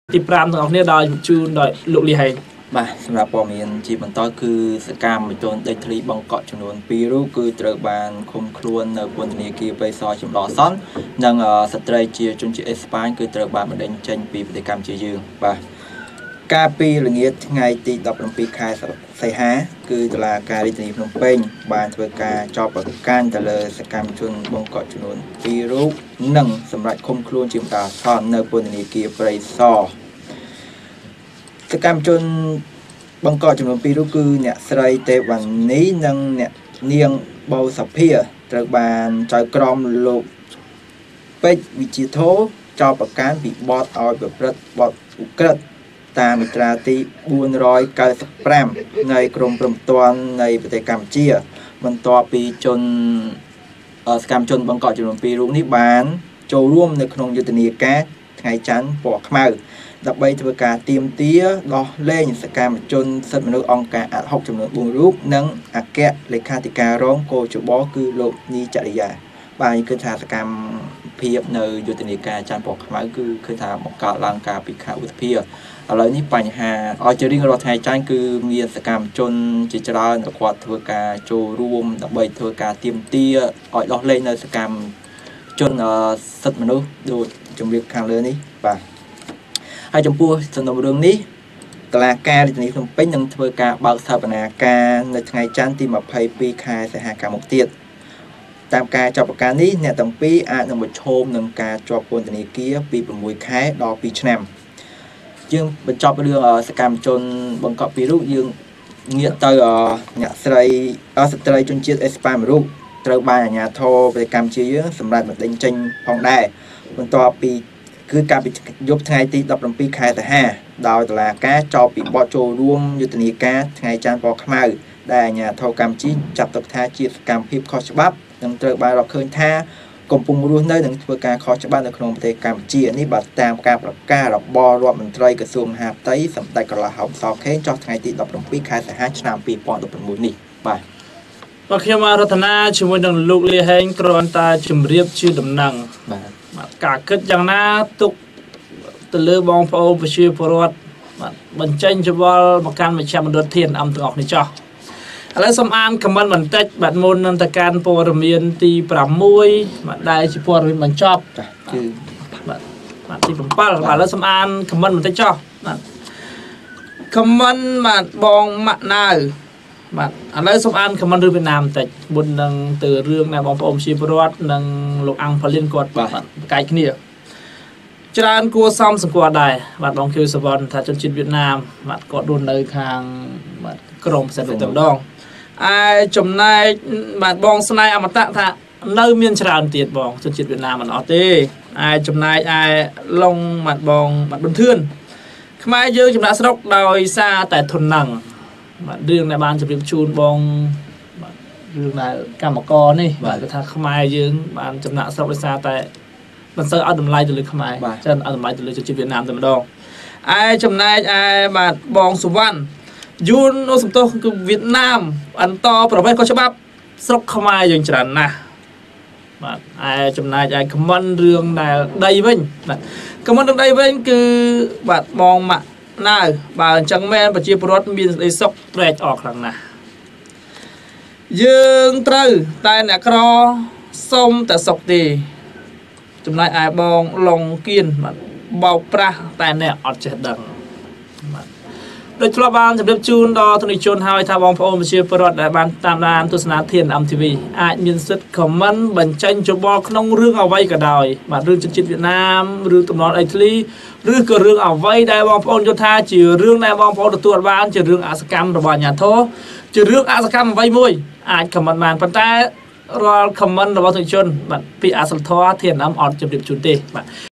ទី5ទាំងអស់គ្នាដោយជូនដោយលោកលីហេងបាទសម្រាប់ព័ត៌មានជាបន្តគឺសកម្មជនដេកធ្លីបង្កក់ចំនួន2រូបគឺត្រូវបានឃុំខ្លួននៅពន្ធនាគារព្រៃសរចម្លងសន្ននិងស្ត្រីជាជនជាតិអេស្ប៉ាញគឺត្រូវបានបណ្តេញចេញពីប្រទេសកម្ពុជាយើងបាទកាលពីល្ងាចថ្ងៃទី17ខែសីហាគឺតុលាការរាជធានីភ្នំពេញបានធ្វើការចោទប្រកាន់ទៅលើសកម្មជនបង្កក់ចំនួន2រូបនិងសម្រាប់ឃុំខ្លួនជាបណ្តាសន្ននៅពន្ធនាគារព្រៃសរសកម្មជនបង្កក់ចំនួន2រូបគឺអ្នកស្រីទេវណ្ណីនិងអ្នកនាងបូសាភាត្រូវបានចៅក្រមលោកពេជ្រវិជាធោចោទប្រកាន់ពីបទឲ្យប្រព្រឹត្តបទឧក្រិដ្ឋតាមមាត្រាទី495នៃក្រមព្រហ្មទណ្ឌនៃប្រទេសកម្ពុជាបន្ទាប់ពីសកម្មជនបង្កក់ចំនួន2រូបនេះបានចូលរួមនៅក្នុងយុទ្ធនាការថ្ងៃច័ន្ទពណ៌ខ្មៅដើម្បីធ្វើការទាមទារដោះលែងសកម្មជនសិទ្ធិមនុស្សអង្គការអាត់ហុកចំនួន4រូបនិងអគ្គលេខាធិការរងគោចបគឺលោកនីចរិយាបាទនេះគឺថាសកម្មភាពនៅយុទ្ធនាការច័ន្ទពណ៌ខ្មៅគឺឃើញថាបង្កើតឡើងការពីខឧបភាឥឡូវនេះបញ្ហាឲ្យជារៀងរាល់ថ្ងៃច័ន្ទគឺមានសកម្មជនជាច្រើនគាត់ធ្វើការចូលរួមដើម្បីធ្វើការទាមទារឲ្យដោះលែងនៅសកម្មជនសិទ្ធិមនុស្សដូចជំរាបខាងលើនេះបាទហើយចំពោះសំណុំរឿងនេះតុលាការរាជធានីភ្នំពេញនឹងធ្វើការបើកសវនាការនៅថ្ងៃច័ន្ទទី22ខែសីហាខាងមុខទៀតតាមការចាប់ប្រកាន់នេះអ្នកទាំងពីរអាចនឹងប្រឈមនឹងការជាប់ពន្ធនាគារពី6ខែដល់2ឆ្នាំយើងបញ្ចប់រឿងសកម្មជនបង្កក់2រូបយើងងាកទៅអ្នកស្រីស្ត្រីជនជាតិអេស្ប៉ាញ1រូបត្រូវបានអាជ្ញាធរប្រទេសកម្ពុជាយើងសម្រាប់បណ្តេញចេញផងដែរបន្ទាប់ពីគឺការពីយប់ថ្ងៃទី17ខែសីហាដោយតុលាការចោទពីបទចូលរួមយុទ្ធនាការថ្ងៃច័ន្ទពណ៌ខ្មៅដែលអាជ្ញាធរកម្ពុជាចាត់ទុកថាជាសកម្មភាពខុសច្បាប់និងត្រូវបានរកឃើញថាកំពុងរស់នៅនិងធ្វើការខុសច្បាប់នៅក្នុងប្រទេសកម្ពុជានេះបាទតាមការប្រកាសរបស់រដ្ឋមន្ត្រីក្រសួងមហាផ្ទៃសម្ដេចក្រឡាហោមសខេងចុះថ្ងៃទី17ខែសីហាឆ្នាំ2016នេះបាទខ្ញុំរតនាជាមួយនឹងលោកលីហេងគ្រាន់តែជម្រាបជាដំណឹងបាទការគិតយ៉ាងណាទុកទៅលើបងប្អូនប្រជាពលរដ្ឋបញ្ចេញយោបល់មកកាន់មជ្ឈមណ្ឌលធានអំទាំងអស់នេះចោះឥឡូវសូមអានខមមិនបន្តិចបាទមុននឹងទៅកាន់ព័ត៌មានទី6បាទដែលជាព័ត៌មានបញ្ចប់គឺបាទទី7បាទឥឡូវសូមអានខមមិនបន្តិចចោះបាទខមមិនបាទបងម៉ាក់ណាវបាទឥឡូវសូមអានខមមិនរឿងវៀតណាមបន្តិចមុននឹងទៅរឿងនៃបងប្អូនប្រជាពលរដ្ឋនិងលោកអង្គផលិនគាត់បាទប្រកែកគ្នាច្រើនគួរសមសង្កត់ដែរបាទបងខៀវសវណ្ណថាជនជាតិវៀតណាមបាទគាត់រស់នៅខាងបាទក្រមផ្សេងតែម្ដងចំណែកបាទបងស្នេហ៍អមតៈថានៅមានច្រើនទៀតបងជនជាតិវៀតណាមមិនអត់ទេចំណែកឡុងបាទបងបាទបន្ទឿនខ្មែរយើងចំណាក់ស្រុកដោយសារតែធននឹងបាទរឿងដែលបានជម្រាបជូនបងបាទរឿងដែលកម្មករនេះបាទគាត់ថាខ្មែរយើងបានចំណាក់ស្រុកដោយសារតែមិនសូវឲ្យតម្លៃទៅលើខ្មែរច្រើនឲ្យតម្លៃទៅលើជនជាតិវៀតណាមតែម្ដងចំណែកបាទបងសុវណ្ណយួនអូសំទោសគឺវៀតណាមអន្តប្រវេសក៏ច្បាប់ស្រុកខ្មែរយើងច្រើនណាស់បាទចំណែកខមមិនរឿងដែលដីវិញបាទខមមិនរឿងដីវិញគឺបាទបងម៉ាក់ណាវបើអញ្ចឹងមែនប្រជាពលរដ្ឋមានសេចក្តីសុខត្រេកអរខ្លាំងណាស់យើងត្រូវតែអ្នកក្រសុំតែសុខទេចំណែកបងឡុងគៀនបាទបោកប្រាស់តែអ្នកអត់ចេះដឹងបាទដោយធ្លាប់បានជម្រាបជូនដល់ទនិជនហើយថាបងប្អូនប្រជាពលរដ្ឋដែលបានតាមដានទស្សនាធាន MTV អាចមានសិទ្ធិ comment បញ្ចេញយោបល់ក្នុងរឿងអ្វីក៏ដោយបាទរឿងជនជាតិវៀតណាមរឿងតំណអេតលីឬក៏រឿងអ្វីដែលបងប្អូនយល់ថាជារឿងដែលបងប្អូនទទួលបានជារឿងអសកម្មរបស់អាជ្ញាធរជារឿងអសកម្មអ្វីមួយអាច comment បានប៉ុន្តែរាល់ comment របស់ទនិជនបាទពីអសលធរធាន អត់ជម្រាបជូនទេបាទ